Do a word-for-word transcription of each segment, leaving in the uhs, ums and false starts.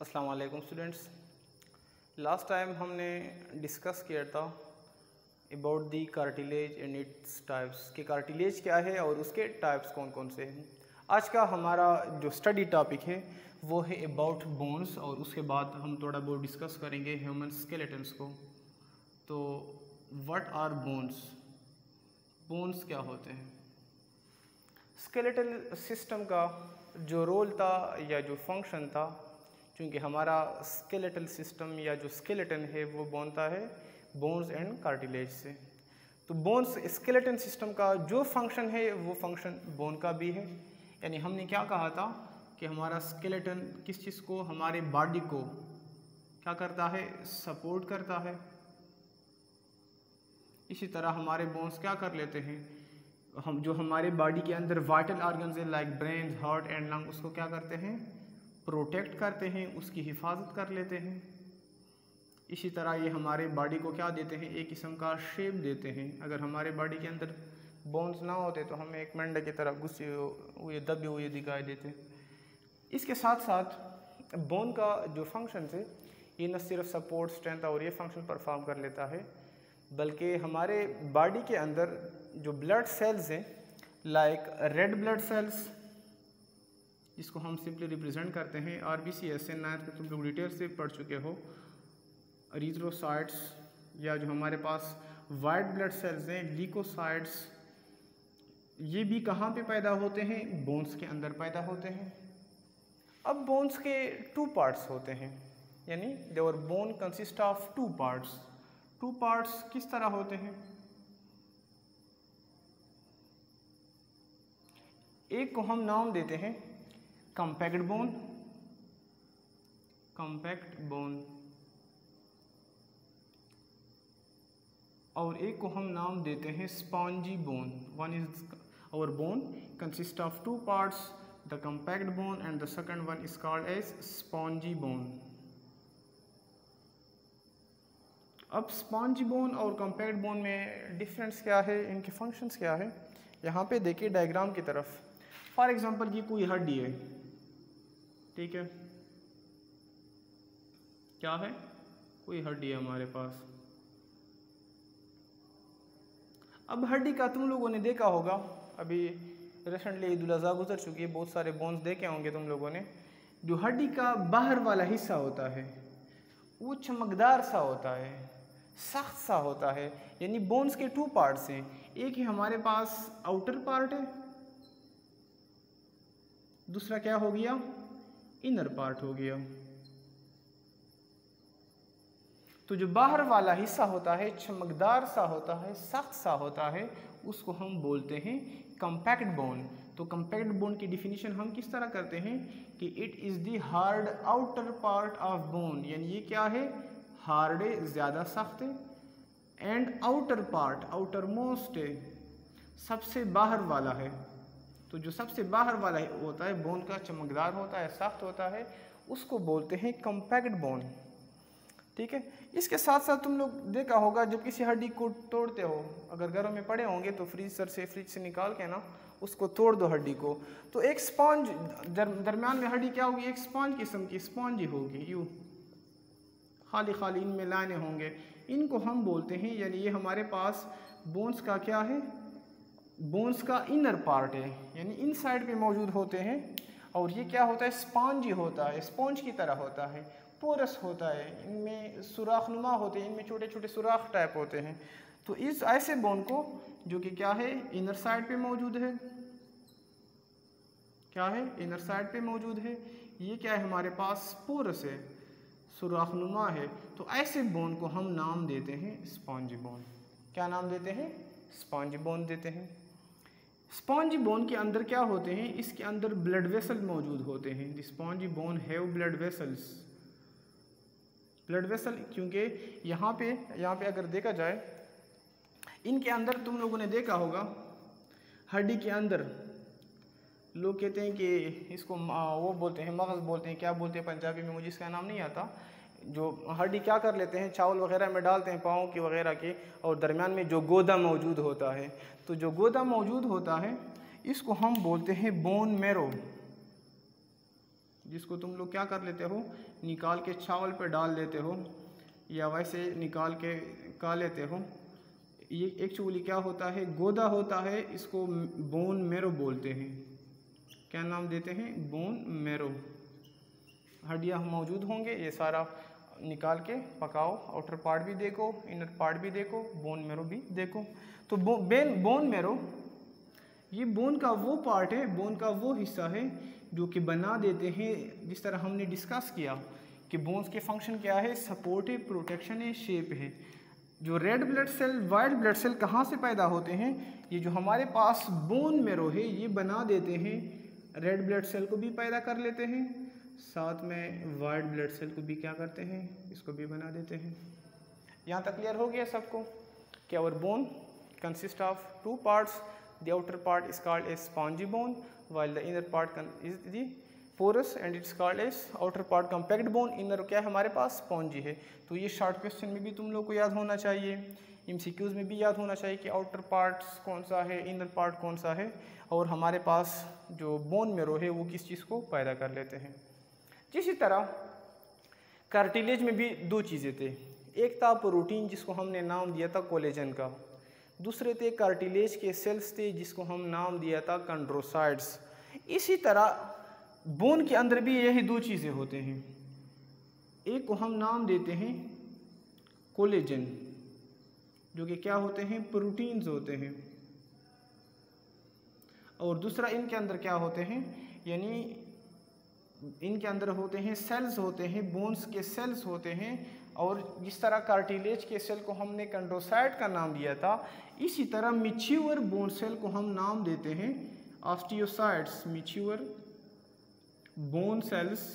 अस्सलाम वालेकुम students. Last time हमने डिस्कस किया था about the cartilage and its types कि कार्टिलेज क्या है और उसके टाइप्स कौन कौन से हैं। आज का हमारा जो स्टडी टॉपिक है वो है अबाउट बोन्स और उसके बाद हम थोड़ा बहुत डिस्कस करेंगे ह्यूमन स्केलेटन्स को। तो व्हाट आर बोन्स, बोन्स क्या होते हैं। स्केलेटल सिस्टम का जो रोल था या जो फंक्शन था, क्योंकि हमारा स्केलेटल सिस्टम या जो स्केलेटन है वो बनता है बोन्स एंड कार्टिलेज से। तो बोन्स स्केलेटन सिस्टम का जो फंक्शन है वो फंक्शन बोन का भी है। यानी हमने क्या कहा था कि हमारा स्केलेटन किस चीज़ को, हमारे बॉडी को क्या करता है, सपोर्ट करता है। इसी तरह हमारे बोन्स क्या कर लेते हैं, हम जो हमारे बॉडी के अंदर वाइटल ऑर्गन्स है like brain, heart and lung, उसको क्या करते हैं, प्रोटेक्ट करते हैं, उसकी हिफाजत कर लेते हैं। इसी तरह ये हमारे बॉडी को क्या देते हैं, एक किस्म का शेप देते हैं। अगर हमारे बॉडी के अंदर बोन्स ना होते तो हमें एक मेंढक की तरह गुस्से हुए दबे हुए दिखाई देते। इसके साथ साथ बोन का जो फंक्शन है ये न सिर्फ सपोर्ट, स्ट्रेंथ और ये फंक्शन परफॉर्म कर लेता है, बल्कि हमारे बॉडी के अंदर जो ब्लड सेल्स हैं लाइक रेड ब्लड सेल्स, जिसको हम सिंपली रिप्रेजेंट करते हैं R B C S N, ninth में तुम लोग डिटेल से पढ़ चुके हो, एरिथ्रोसाइट्स, या जो हमारे पास वाइट ब्लड सेल्स हैं ल्यूकोसाइट्स, ये भी कहाँ पे पैदा होते हैं, बोन्स के अंदर पैदा होते हैं। अब बोन्स के टू पार्ट्स होते हैं, यानी their bone consist of two parts. Two parts किस तरह होते हैं, एक को हम नाम देते हैं कॉम्पैक्ट बोन, कॉम्पैक्ट बोन, और एक को हम नाम देते हैं spongy bone. One is our bone consist of two parts, the compact bone and the second one is called as spongy bone. अब स्पॉन्जी बोन और कॉम्पैक्ट बोन में डिफरेंस क्या है, इनके फंक्शंस क्या है, यहाँ पे देखिए डायग्राम की तरफ। फॉर एग्जांपल ये कोई हड्डी है, ठीक है, क्या है, कोई हड्डी है हमारे पास। अब हड्डी का तुम लोगों ने देखा होगा, अभी रिसेंटली ईद उल अज़हा गुजर चुकी है, बहुत सारे बोन्स देखे होंगे तुम लोगों ने। जो हड्डी का बाहर वाला हिस्सा होता है वो चमकदार सा होता है, सख्त सा होता है। यानी बोन्स के टू पार्ट्स हैं, एक ही हमारे पास आउटर पार्ट है, दूसरा क्या हो गया, इनर पार्ट हो गया। तो जो बाहर वाला हिस्सा होता है, चमकदार सा होता है, सख्त सा होता है, उसको हम बोलते हैं कॉम्पैक्ट बोन। तो कॉम्पैक्ट बोन की डिफिनीशन हम किस तरह करते हैं कि it is the hard outer part of bone, यानी ये क्या है, हार्ड है, ज़्यादा सख्त है, and outer part, outermost है, सबसे बाहर वाला है। तो जो सबसे बाहर वाला होता है बोन का, चमकदार होता है, सख्त होता है, उसको बोलते हैं कॉम्पैक्ट बोन, ठीक है। इसके साथ साथ तुम लोग देखा होगा जब किसी हड्डी को तोड़ते हो, अगर घरों में पड़े होंगे तो फ्रीजर से फ्रिज से निकाल के ना उसको तोड़ दो हड्डी को, तो एक स्पॉन्ज दर, दरम्यान में हड्डी क्या होगी, एक स्पॉन्ज किस्म की स्पॉन्ज ही होगी, यूँ खाली खाली इनमें लाने होंगे, इनको हम बोलते हैं, यानी ये हमारे पास बोन्स का क्या है, बोन्स का इनर पार्ट है, यानी इन साइड पे मौजूद होते हैं। और ये क्या होता है, स्पॉन्ज ही होता है, स्पॉन्ज की तरह होता है, पोरस होता है, इनमें सुराख नुमा होते हैं, इनमें छोटे छोटे सुराख टाइप होते हैं। तो इस ऐसे बोन को जो कि क्या है, इनर साइड पे मौजूद है, क्या है, इनर साइड पे मौजूद है, ये क्या है हमारे पास, पोरस है, सुराख नुमा है। तो ऐसे बोन को हम नाम देते हैं स्पॉन्जी बोन। क्या नाम देते हैं, स्पॉन्जी बोन देते हैं। स्पॉन्जी बोन के अंदर क्या होते हैं, इसके अंदर ब्लड वेसल मौजूद होते हैं। The spongy bone have blood vessels, blood vessel, क्योंकि यहाँ पे यहाँ पे अगर देखा जाए इनके अंदर तुम लोगों ने देखा होगा हड्डी के अंदर लोग कहते हैं कि इसको वो बोलते हैं, मगज़ बोलते हैं, क्या बोलते हैं पंजाबी में, मुझे इसका नाम नहीं आता। जो हड्डी क्या कर लेते हैं, चावल वगैरह में डालते हैं, पाँव की वगैरह के, और दरमियान में जो गोदा मौजूद होता है, तो जो गोदा मौजूद होता है इसको हम बोलते हैं बोन मैरो, जिसको तुम लोग क्या कर लेते हो, निकाल के चावल पे डाल देते हो या वैसे निकाल के खा लेते हो। ये एक्चुअली क्या होता है, गोदा होता है, इसको बोन मेरो बोलते हैं। क्या नाम देते हैं, बोन मेरो। हड्डियाँ मौजूद होंगे, ये सारा निकाल के पकाओ, आउटर पार्ट भी देखो, इनर पार्ट भी देखो, बोन मेरो भी देखो। तो बो, बेन बोन मेरो ये बोन का वो पार्ट है, बोन का वो हिस्सा है जो कि बना देते हैं, जिस तरह हमने डिस्कस किया कि बोन्स के फंक्शन क्या है, सपोर्टिव, प्रोटेक्शन है, शेप है। जो red blood cell, white blood cell कहाँ से पैदा होते हैं, ये जो हमारे पास बोन मेरो है ये बना देते हैं, रेड ब्लड सेल को भी पैदा कर लेते हैं, साथ में वाइट ब्लड सेल को भी क्या करते हैं, इसको भी बना देते हैं। यहाँ तक क्लियर हो गया सबको कि our bone consist of two parts, the outer part is called a spongy bone while the inner part is the porous and it's called as outer part compact bone, inner क्या है हमारे पास spongy है। तो ये short question में भी तुम लोग को याद होना चाहिए, एमसीक्यूज में भी याद होना चाहिए कि आउटर पार्ट कौन सा है, इनर पार्ट कौन सा है, और हमारे पास जो बोन मेरो है वो किस चीज़ को पैदा कर लेते हैं। इसी तरह कार्टिलेज में भी दो चीज़ें थे, एक था प्रोटीन जिसको हमने नाम दिया था कोलेजन का, दूसरे थे कार्टिलेज के सेल्स थे जिसको हम नाम दिया था कंड्रोसाइट्स। इसी तरह बोन के अंदर भी यही दो चीज़ें होते हैं, एक को हम नाम देते हैं कोलेजन जो कि क्या होते हैं, प्रोटीन्स होते हैं, और दूसरा इनके अंदर क्या होते हैं, यानी इनके अंदर होते हैं सेल्स होते हैं, बोन्स के सेल्स होते हैं। और जिस तरह कार्टिलेज के सेल को हमने कंड्रोसाइट का नाम दिया था, इसी तरह मैच्योर बोन सेल को हम नाम देते हैं osteocytes. Mature bone cells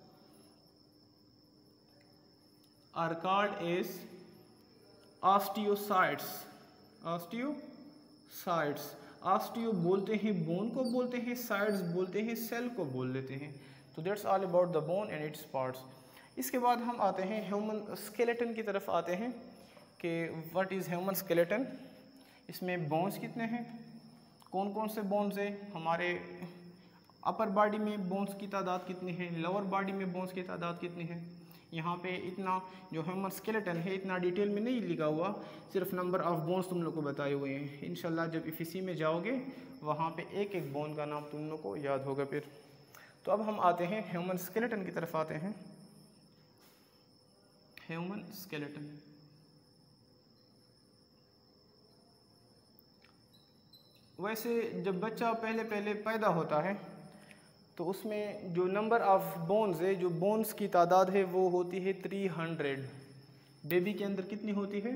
are called as osteocytes. Osteocytes, osteo बोलते हैं बोन को बोलते हैं, साइड्स बोलते हैं सेल को बोल देते हैं। तो that's all about the bone and its parts. इसके बाद हम आते हैं ह्यूमन स्केलेटन की तरफ आते हैं कि व्हाट इज़ ह्यूमन स्केलेटन। इसमें बोन्स कितने हैं, कौन कौन से बोन्स हैं, हमारे अपर बॉडी में बोन्स की तादाद कितनी है, लोअर बॉडी में बोन्स की तादाद कितनी है। यहाँ पे इतना जो ह्यूमन स्केलेटन है इतना डिटेल में नहीं लिखा हुआ, सिर्फ नंबर ऑफ बोन्स तुम लोग को बताए हुए हैं। इंशाल्लाह जब एफएससी में जाओगे वहाँ पे एक एक बोन का नाम तुम लोग को याद होगा फिर। तो अब हम आते हैं ह्यूमन स्केलेटन की तरफ आते हैं। ह्यूमन स्केलेटन, वैसे जब बच्चा पहले पहले पैदा होता है तो उसमें जो नंबर ऑफ बोन्स है, जो बोन्स की तादाद है वो होती है थ्री हंड्रेड। बेबी के अंदर कितनी होती है,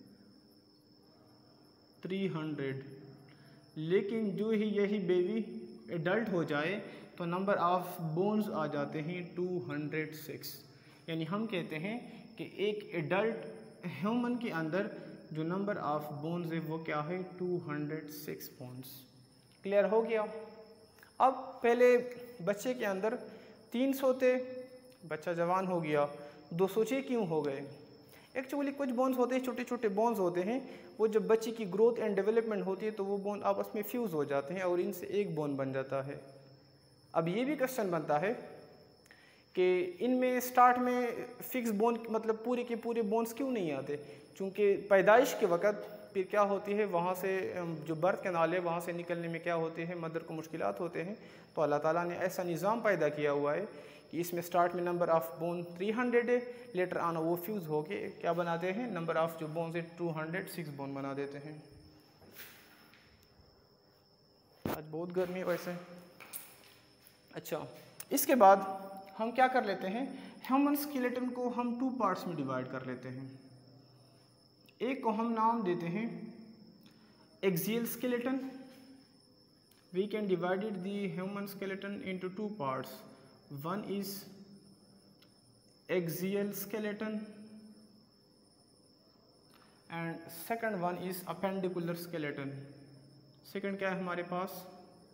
थ्री हंड्रेड। लेकिन जो ही यही बेबी एडल्ट हो जाए तो नंबर ऑफ बोन्स आ जाते हैं टू हंड्रेड सिक्स। यानी हम कहते हैं कि एक एडल्ट ह्यूमन के अंदर जो नंबर ऑफ बोन्स है वो क्या है, two hundred six bones. Clear हो गया। अब पहले बच्चे के अंदर तीन सौ थे, बच्चा जवान हो गया, दो सौ छः क्यों हो गए। एक्चुअली कुछ बोन्स होते हैं, छोटे छोटे बोन्स होते हैं, वो जब बच्चे की ग्रोथ एंड डेवलपमेंट होती है तो वो बोन आपस में फ्यूज़ हो जाते हैं और इनसे एक बोन बन जाता है। अब ये भी क्वेश्चन बनता है कि इनमें स्टार्ट में फिक्स बोन मतलब पूरे के पूरे बोन्स क्यों नहीं आते, क्योंकि पैदाइश के वक़्त फिर क्या होती है, वहाँ से जो बर्थ कैनाल है वहाँ से निकलने में क्या होते हैं, मदर को मुश्किलात होते हैं। तो अल्लाह ताला ने ऐसा निज़ाम पैदा किया हुआ है कि इसमें स्टार्ट में number of bone three hundred है, लेटर आना वो फ्यूज़ होके क्या बनाते हैं, नंबर ऑफ़ जो बोन है टू हंड्रेड सिक्स बोन बना देते हैं। आज बहुत गर्मी है वैसे। अच्छा, इसके बाद हम क्या कर लेते हैं, ह्यूमन स्केलेटन को हम टू पार्ट्स में डिवाइड कर लेते हैं। एक को हम नाम देते हैं axial skeleton. We can divided the human skeleton into two parts. One is axial skeleton and second one is appendicular skeleton. Second क्या है हमारे पास,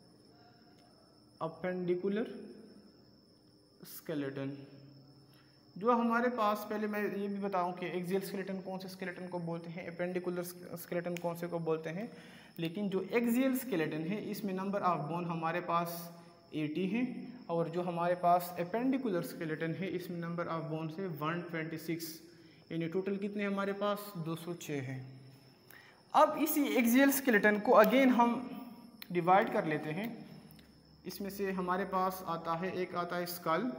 अपेंडिकुलर स्केलेटन। जो हमारे पास, पहले मैं ये भी बताऊं कि एक्सियल स्केलेटन कौन से स्केलेटन को बोलते हैं, अपेंडिकुलर स्केलेटन कौन से को बोलते हैं। लेकिन जो एक्सियल स्केलेटन है इसमें नंबर ऑफ बोन हमारे पास अस्सी हैं, और जो हमारे पास एपेंडिकुलर स्केलेटन है इसमें नंबर ऑफ बोन्स है एक सौ छब्बीस, यानी टोटल कितने हमारे पास दो सौ छह हैं। अब इसी एक्सियल स्केलेटन को अगेन हम डिवाइड कर लेते हैं। इसमें से हमारे पास आता है, एक आता है स्कल,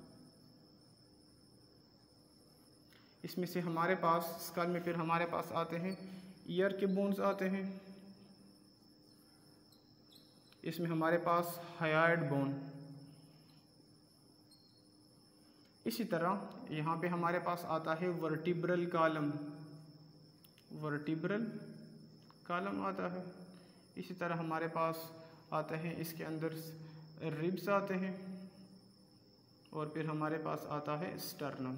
इसमें से हमारे पास स्कल में फिर हमारे पास आते हैं ईयर के बोन्स आते हैं, इसमें हमारे पास हायोइड बोन, इसी तरह यहाँ पे हमारे पास आता है वर्टिब्रल कॉलम, वर्टिब्रल कॉलम आता है। इसी तरह हमारे पास आता है, इसके अंदर रिब्स आते हैं, और फिर हमारे पास आता है स्टर्नम।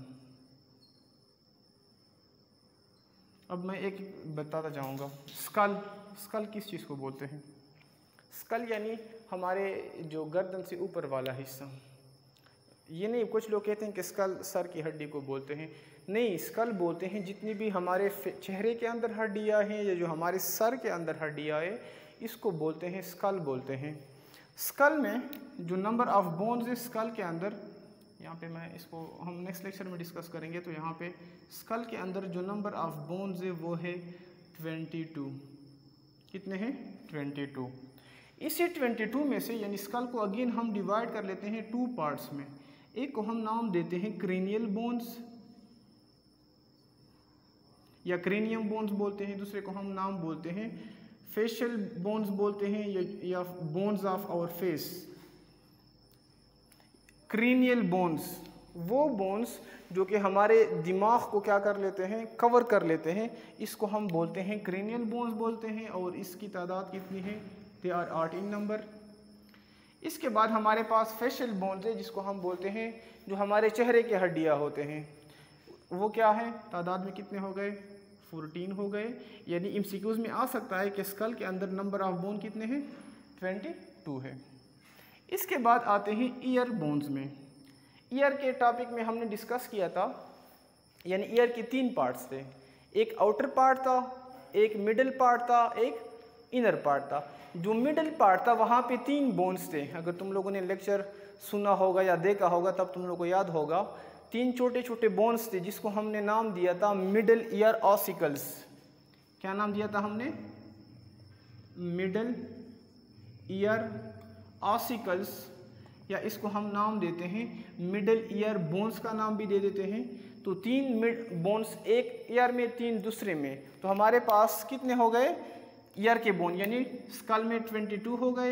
अब मैं एक बताता जाऊंगा, स्कल, स्कल किस चीज़ को बोलते हैं? स्कल यानी हमारे जो गर्दन से ऊपर वाला हिस्सा। ये नहीं, कुछ लोग कहते हैं कि स्कल सर की हड्डी को बोलते हैं, नहीं, स्कल बोलते हैं जितनी भी हमारे चेहरे के अंदर हड्डियाँ हैं या जो हमारे सर के अंदर हड्डियाँ है, इसको बोलते हैं स्कल बोलते हैं। स्कल में जो नंबर ऑफ बोन्स है स्कल के अंदर, यहाँ पे मैं इसको हम नेक्स्ट लेक्चर में डिस्कस करेंगे, तो यहाँ पे स्कल के अंदर जो नंबर ऑफ बोन्स है वो है बाईस। कितने हैं? बाईस। इसी बाईस में से यानी स्कल को अगेन हम डिवाइड कर लेते हैं टू पार्ट्स में। एक को हम नाम देते हैं क्रेनियल बोन्स या क्रेनियम बोन्स बोलते हैं, दूसरे को हम नाम बोलते हैं फेशियल बोन्स बोलते हैं या, या bones of our face. Cranial bones वो बोन्स जो कि हमारे दिमाग को क्या कर लेते हैं, कवर कर लेते हैं, इसको हम बोलते हैं क्रेनियल बोन्स बोलते हैं, और इसकी तादाद कितनी है? दे आर आठ इन नंबर। इसके बाद हमारे पास फेशियल बोन्स है जिसको हम बोलते हैं जो हमारे चेहरे के हड्डियाँ होते हैं, वो क्या है? तादाद में कितने हो गए? चौदह हो गए। यानी एमसीक्यूज में आ सकता है कि स्कल के अंदर नंबर ऑफ बोन कितने हैं? बाईस है। इसके बाद आते हैं ईयर बोन्स में। ईयर के टॉपिक में हमने डिस्कस किया था, यानी ईयर के तीन पार्ट्स थे, एक आउटर पार्ट था, एक मिडल पार्ट था, एक इनर पार्ट था। जो मिडल पार्ट था वहाँ पे तीन बोन्स थे, अगर तुम लोगों ने लेक्चर सुना होगा या देखा होगा तब तुम लोगों को याद होगा। तीन छोटे छोटे बोन्स थे जिसको हमने नाम दिया था मिडल ईयर ऑसिकल्स। क्या नाम दिया था हमने? मिडल ईयर ऑसिकल्स, या इसको हम नाम देते हैं मिडल ईयर बोन्स का नाम भी दे देते हैं। तो तीन मिड बोन्स, एक ईयर में, तीन दूसरे में, तो हमारे पास कितने हो गए ईयर के बोन? यानी स्कल में बाईस हो गए,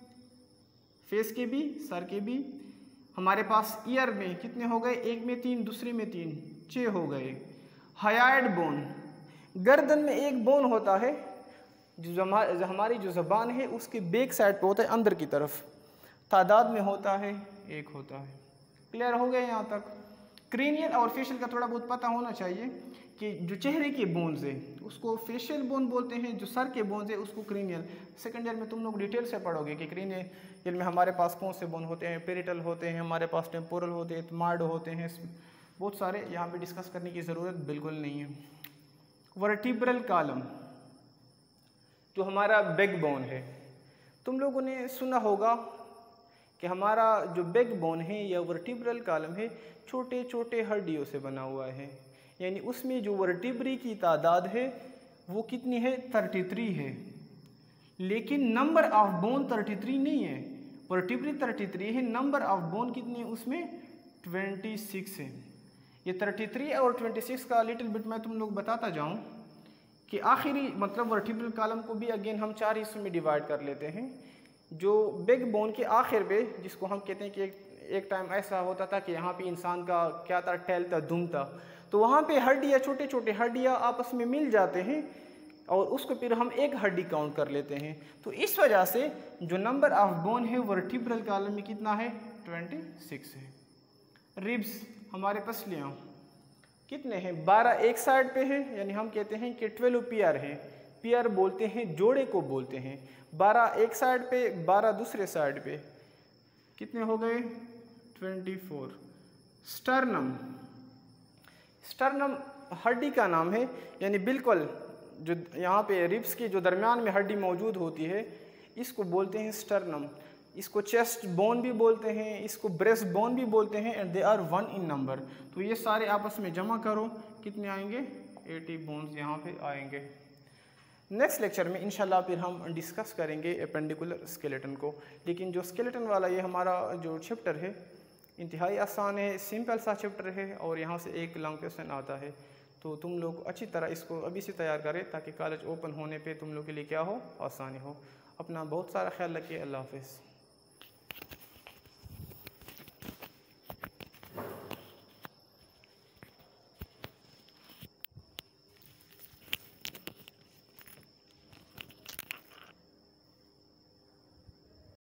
फेस के भी, सर के भी। हमारे पास ईयर में कितने हो गए? एक में तीन, दूसरे में तीन, छः हो गए। हायोइड बोन, गर्दन में एक बोन होता है जो हमारी जो ज़बान है उसके बैक साइड पे होता है, अंदर की तरफ, तादाद में होता है एक होता है। क्लियर हो गए यहाँ तक? क्रेनियल और फेशियल का थोड़ा बहुत पता होना चाहिए कि जो चेहरे के बोन्स है उसको फेशियल बोन बोलते हैं, जो सर के बोन्स है उसको क्रेनियल। सेकंड ईयर में तुम लोग डिटेल से पढ़ोगे कि क्रेनियल में हमारे पास कौन से बोन होते हैं, पेरिटल होते हैं, हमारे पास टेम्पोरल होते हैं, मार्ड होते हैं, बहुत सारे, यहाँ पे डिस्कस करने की ज़रूरत बिल्कुल नहीं है। वर्टिब्रल कॉलम जो हमारा बैक बोन है, तुम लोगों ने सुना होगा कि हमारा जो बैक बोन है या वर्टिब्रल कॉलम है छोटे छोटे हड्डियों से बना हुआ है, यानी उसमें जो वर्टिब्री की तादाद है वो कितनी है? तैंतीस है। लेकिन नंबर ऑफ बोन तैंतीस नहीं है, वर्टिब्री तैंतीस है, नंबर ऑफ बोन कितनी है उसमें? छब्बीस है। ये तैंतीस और छब्बीस का लिटिल बिट मैं तुम लोग बताता जाऊं कि आखिरी मतलब वर्टिब्रल कॉलम को भी अगेन हम चार हिस्सों में डिवाइड कर लेते हैं। जो बैक बोन के आखिर पे, जिसको हम कहते हैं कि एक, एक टाइम ऐसा होता था कि यहाँ पे इंसान का क्या था, टैल था, दुम था, तो वहाँ पे हड्डियाँ, छोटे छोटे हड्डियाँ आपस में मिल जाते हैं और उसको फिर हम एक हड्डी काउंट कर लेते हैं। तो इस वजह से जो नंबर ऑफ बोन है वर्टिब्रल कॉलम में कितना है? छब्बीस है। रिब्स, हमारे पसलियाँ कितने हैं? बारह एक साइड पे है, यानी हम कहते हैं कि ट्वेल्व पियर है। पियर बोलते हैं, जोड़े को बोलते हैं। बारह एक साइड पे, बारह दूसरे साइड पे, कितने हो गए? चौबीस। स्टर्नम, स्टर्नम हड्डी का नाम है, यानी बिल्कुल जो यहाँ पे रिब्स की जो दरमियान में हड्डी मौजूद होती है इसको बोलते हैं स्टर्नम। इसको चेस्ट बोन भी बोलते हैं, इसको ब्रेस्ट बोन भी बोलते हैं, and they are one in number. तो ये सारे आपस में जमा करो, कितने आएंगे? अस्सी बोन्स यहाँ पे आएंगे। नेक्स्ट लेक्चर में इंशाल्लाह फिर हम डिस्कस करेंगे एपेंडिकुलर स्केलेटन को। लेकिन जो स्केलेटन वाला ये हमारा जो चैप्टर है इंतहाई आसान है, सिंपल सा चैप्टर है, और यहाँ से एक लॉन्ग क्वेश्चन आता है। तो तुम लोग अच्छी तरह इसको अभी से तैयार करें ताकि कॉलेज ओपन होने पे तुम लोग के लिए क्या हो, आसानी हो। अपना बहुत सारा ख्याल रखिए। अल्लाह हाफिज़।